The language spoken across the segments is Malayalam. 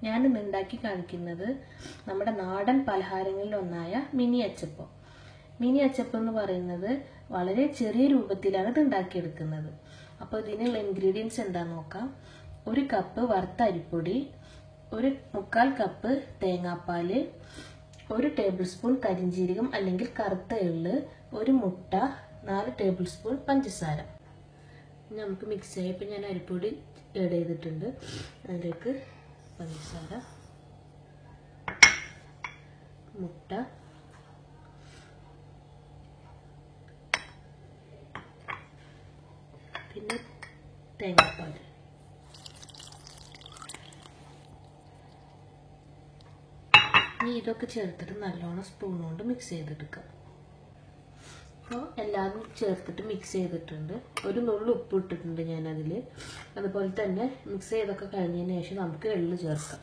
ഞാനിന്ന് ഉണ്ടാക്കി കാണിക്കുന്നത് നമ്മുടെ നാടൻ പലഹാരങ്ങളിൽ ഒന്നായ മിനി അച്ചപ്പം. മിനി അച്ചപ്പം എന്ന് പറയുന്നത് വളരെ ചെറിയ രൂപത്തിലാണ് ഇത് ഉണ്ടാക്കിയെടുക്കുന്നത്. അപ്പോൾ ഇതിനുള്ള ഇൻഗ്രീഡിയൻസ് എന്താണെന്ന് നോക്കാം. 1 കപ്പ് വറുത്ത അരിപ്പൊടി, 1/4 കപ്പ് തേങ്ങാപ്പാല്, 1 ടേബിൾ സ്പൂൺ കരിഞ്ജീരകം അല്ലെങ്കിൽ കറുത്ത എള്ള്, 1 മുട്ട, 4 ടേബിൾ സ്പൂൺ പഞ്ചസാര. നമുക്ക് മിക്സ് ചെയ്യാം. ഇപ്പം ഞാൻ അരിപ്പൊടി ആഡ് ചെയ്തിട്ടുണ്ട്. അതിലേക്ക് പഞ്ചസാര, മുട്ട, പിന്നെ തേങ്ങാപ്പാൽ. ഇനി ഇതൊക്കെ ചേർത്തിട്ട് നല്ലോണം സ്പൂൺ കൊണ്ട് മിക്സ് ചെയ്തെടുക്കാം. അപ്പോൾ എല്ലാതും ചേർത്തിട്ട് മിക്സ് ചെയ്തിട്ടുണ്ട്. 1 നുള്ളു ഉപ്പ് ഇട്ടിട്ടുണ്ട് ഞാനതിൽ. അതുപോലെ തന്നെ മിക്സ് ചെയ്തൊക്കെ കഴിഞ്ഞതിന് ശേഷം നമുക്ക് എള്ള് ചേർക്കാം.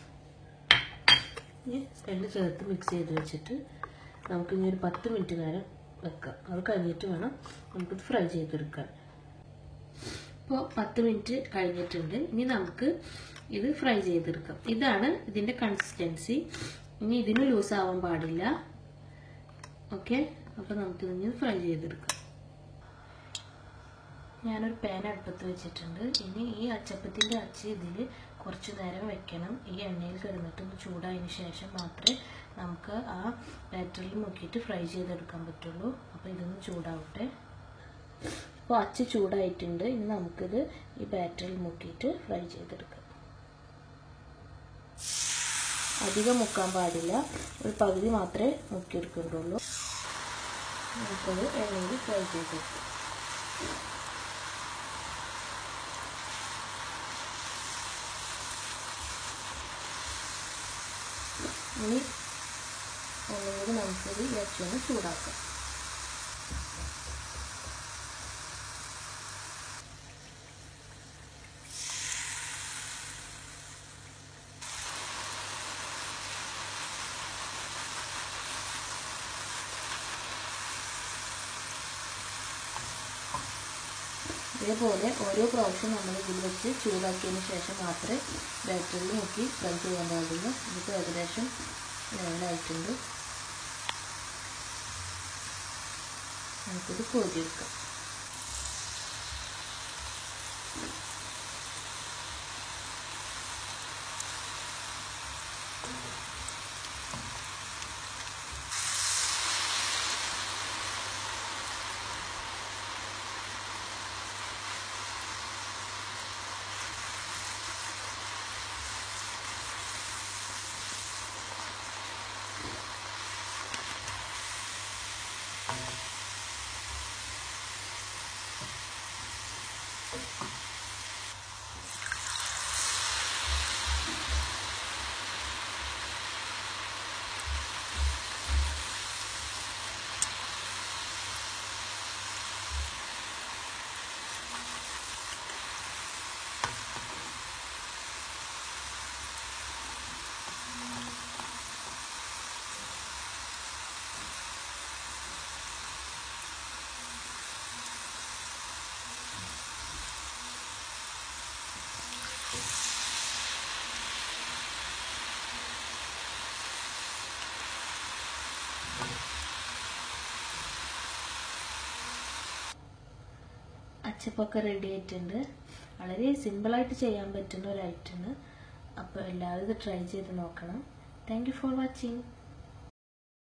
എള്ള് ചേർത്ത് മിക്സ് ചെയ്ത് വെച്ചിട്ട് നമുക്കിനി ഒരു 10 മിനിറ്റ് നേരം വെക്കാം. അത് കഴിഞ്ഞിട്ട് വേണം നമുക്കിത് ഫ്രൈ ചെയ്തെടുക്കാൻ. ഇപ്പോൾ 10 മിനിറ്റ് കഴിഞ്ഞിട്ടുണ്ട്. ഇനി നമുക്ക് ഇത് ഫ്രൈ ചെയ്തെടുക്കാം. ഇതാണ് ഇതിൻ്റെ കൺസിസ്റ്റൻസി. ഇനി ഇതിന് ലൂസ് ആവാൻ പാടില്ല. ഓക്കെ, അപ്പോൾ നമുക്കിതിന് ഫ്രൈ ചെയ്തെടുക്കാം. ഞാനൊരു പാൻ അടുപ്പത്ത് വെച്ചിട്ടുണ്ട്. ഇനി ഈ അച്ചപ്പത്തിൻ്റെ അച്ച് ഇതിൽ കുറച്ച് നേരം വെക്കണം. ഈ എണ്ണയിൽ കിടന്നിട്ട് ചൂടായതിന് ശേഷം മാത്രമേ നമുക്ക് ആ ബാറ്ററിൽ മുക്കിയിട്ട് ഫ്രൈ ചെയ്തെടുക്കാൻ പറ്റുള്ളൂ. അപ്പോൾ ഇതൊന്ന് ചൂടാവട്ടെ. അപ്പോൾ അച്ച് ചൂടായിട്ടുണ്ട്. ഇനി നമുക്കിത് ഈ ബാറ്ററിൽ മുക്കിയിട്ട് ഫ്രൈ ചെയ്തെടുക്കാം. അധികം മുക്കാൻ പാടില്ല, ഒരു പകുതി മാത്രമേ മുക്കിയെടുക്കേണ്ടുള്ളൂ. നമുക്കത് എണ്ണയിൽ ഫ്രൈ ചെയ്തെടുക്കാം. ഇനി ഒന്നുകൂടി നമുക്കിത് ഇറച്ചിയൊന്ന് ചൂടാക്കാം. ഇതേപോലെ ഓരോ പ്രാവശ്യം നമ്മൾ ഇതിൽ വെച്ച് ചൂടാക്കിയതിന് ശേഷം മാത്രമേ ബാറ്ററിൽ മുക്കി ഫ്രൈ ചെയ്യാൻ പാടുള്ളൂ. ഇതിപ്പോൾ ഏകദേശം ലെവലായിട്ടുണ്ട്. നമുക്കിത് കോരിയെടുക്കാം. അച്ചപ്പൊക്കെ റെഡി ആയിട്ടുണ്ട്. വളരെ സിമ്പിളായിട്ട് ചെയ്യാൻ പറ്റുന്ന ഒരു ഐറ്റമാണ്. അപ്പോൾ എല്ലാവരും ഇത് ട്രൈ ചെയ്ത് നോക്കണം. Thank you for watching.